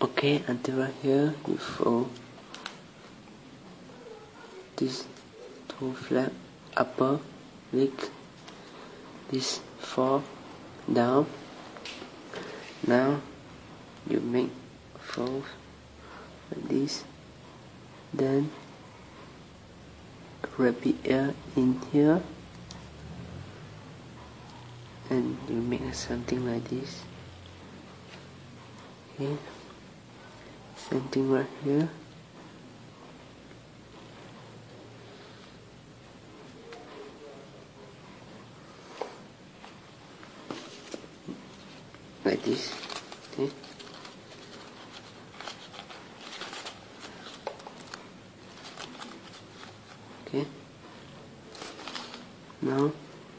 Okay, until right here you fold these two flap upper leg, this fall down. Now you make fold like this, then rabbit ear in here, and you make something like this. Okay, same thing right here. Like this. Okay. Okay. Now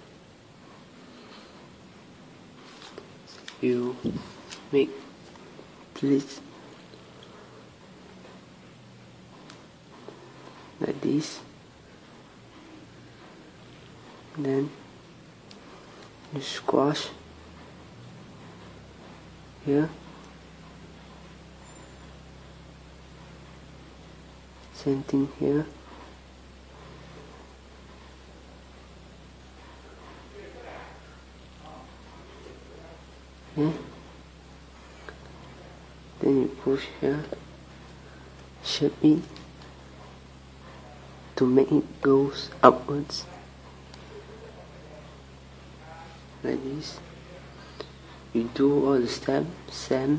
you make pleats like this, then you squash here, same thing here. Okay. Then you push here, shape it to make it goes upwards like this. You do all the steps same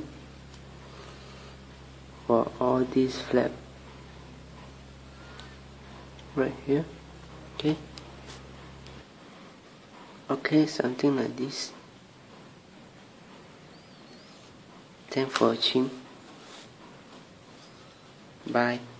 for all these flap right here. Okay. Okay, something like this. Thanks for watching. Bye.